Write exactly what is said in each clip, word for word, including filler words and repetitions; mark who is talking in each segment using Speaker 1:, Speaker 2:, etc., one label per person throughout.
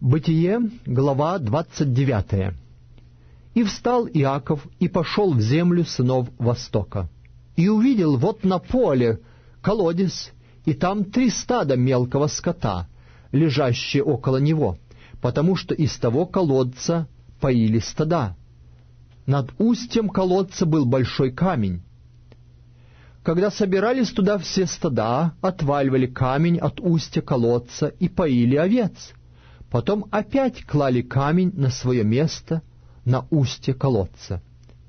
Speaker 1: Бытие, глава двадцать девятая. «И встал Иаков, и пошел в землю сынов Востока, и увидел вот на поле колодец, и там три стада мелкого скота, лежащие около него, потому что из того колодца поили стада. Над устьем колодца был большой камень. Когда собирались туда все стада, отваливали камень от устья колодца и поили овец. Потом опять клали камень на свое место, на устье колодца.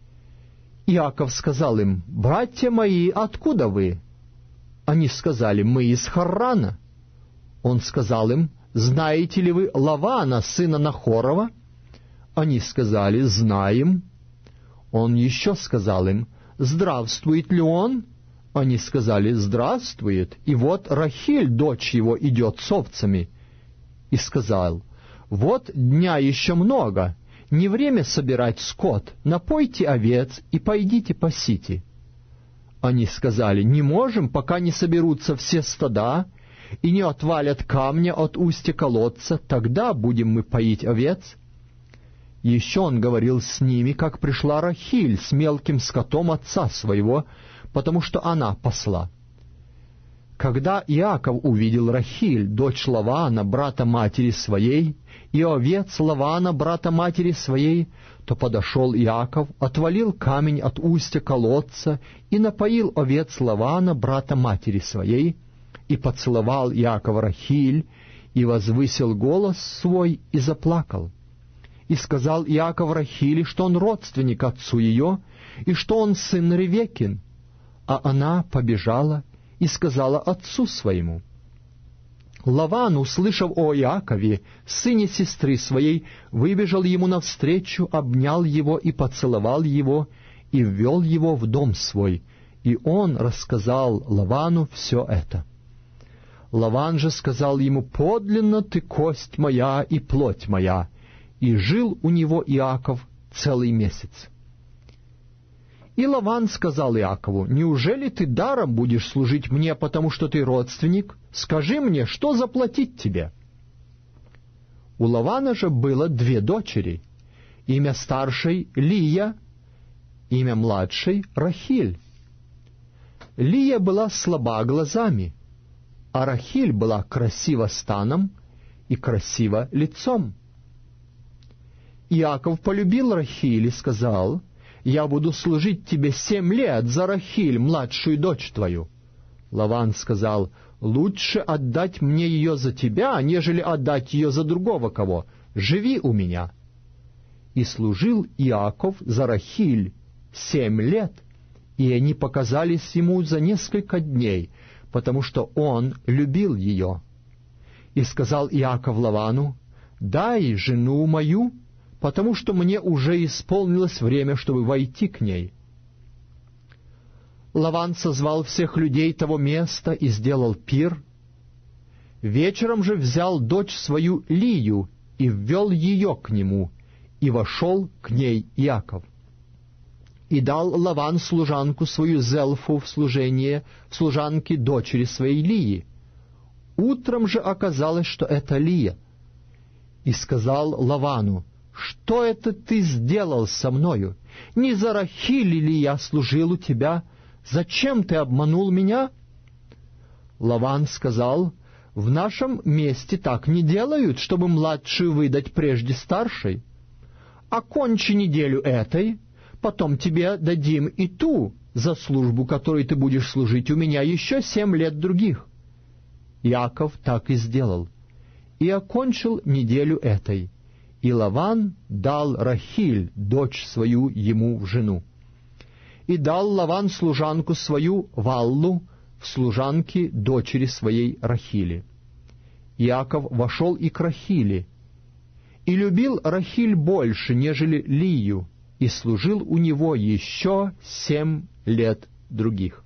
Speaker 1: Иаков сказал им: «Братья мои, откуда вы?» Они сказали: «Мы из Харрана». Он сказал им: «Знаете ли вы Лавана, сына Нахорова?» Они сказали: «Знаем». Он еще сказал им: «Здравствует ли он?» Они сказали: «Здравствует, и вот Рахиль, дочь его, идет с овцами». И сказал: «Вот дня еще много, не время собирать скот, напойте овец и пойдите пасите». Они сказали: «Не можем, пока не соберутся все стада и не отвалят камня от устья колодца, тогда будем мы поить овец». Еще он говорил с ними, как пришла Рахиль с мелким скотом отца своего, потому что она пасла. Когда Иаков увидел Рахиль, дочь Лавана, брата матери своей, и овец Лавана, брата матери своей, то подошел Иаков, отвалил камень от устья колодца и напоил овец Лавана, брата матери своей, и поцеловал Иаков Рахиль, и возвысил голос свой, и заплакал. И сказал Иаков Рахиле, что он родственник отцу ее, и что он сын Ревекин. А она побежала и сказала отцу своему. Лаван, услышав о Иакове, сыне сестры своей, выбежал ему навстречу, обнял его и поцеловал его, и ввел его в дом свой, и он рассказал Лавану все это. Лаван же сказал ему: «Подлинно ты кость моя и плоть моя», и жил у него Иаков целый месяц. И Лаван сказал Иакову: «Неужели ты даром будешь служить мне, потому что ты родственник? Скажи мне, что заплатить тебе?» У Лавана же было две дочери, имя старшей — Лия, имя младшей — Рахиль. Лия была слаба глазами, а Рахиль была красива станом и красива лицом. Иаков полюбил Рахиль и сказал: «Я буду служить тебе семь лет за Рахиль, младшую дочь твою». Лаван сказал: «Лучше отдать мне ее за тебя, нежели отдать ее за другого кого. Живи у меня». И служил Иаков за Рахиль семь лет, и они показались ему за несколько дней, потому что он любил ее. И сказал Иаков Лавану: «Дай жену мою, потому что мне уже исполнилось время, чтобы войти к ней». Лаван созвал всех людей того места и сделал пир. Вечером же взял дочь свою Лию и ввел ее к нему, и вошел к ней Иаков. И дал Лаван служанку свою Зелфу в служение в служанке дочери своей Лии. Утром же оказалось, что это Лия. И сказал Лавану: «Что это ты сделал со мною? Не за Рахиль ли я служил у тебя? Зачем ты обманул меня?» Лаван сказал: «В нашем месте так не делают, чтобы младшую выдать прежде старшей. Окончи неделю этой, потом тебе дадим и ту, за службу которой ты будешь служить у меня еще семь лет других». Иаков так и сделал, и окончил неделю этой. И Лаван дал Рахиль, дочь свою, ему в жену. И дал Лаван служанку свою Валлу в служанке дочери своей Рахили. Иаков вошел и к Рахиле, и любил Рахиль больше, нежели Лию, и служил у него еще семь лет других.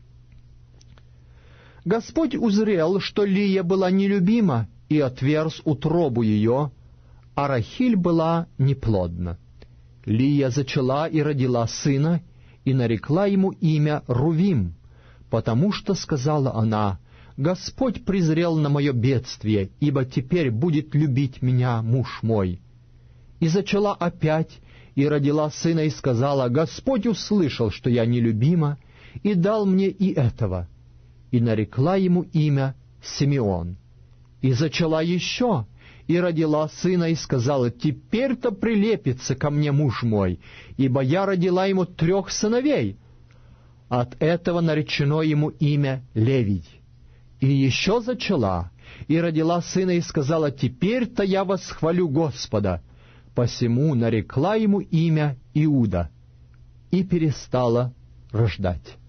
Speaker 1: Господь узрел, что Лия была нелюбима, и отверз утробу ее, а Рахиль была неплодна. Лия зачала и родила сына, и нарекла ему имя Рувим, потому что, сказала она, Господь презрел на мое бедствие, ибо теперь будет любить меня муж мой. И зачала опять, и родила сына, и сказала, Господь услышал, что я нелюбима, и дал мне и этого. И нарекла ему имя Симеон. И зачала еще, и родила сына, и сказала, теперь-то прилепится ко мне муж мой, ибо я родила ему трех сыновей. От этого наречено ему имя Левий. И еще зачала, и родила сына, и сказала, теперь-то я восхвалю Господа. Посему нарекла ему имя Иуда, и перестала рождать.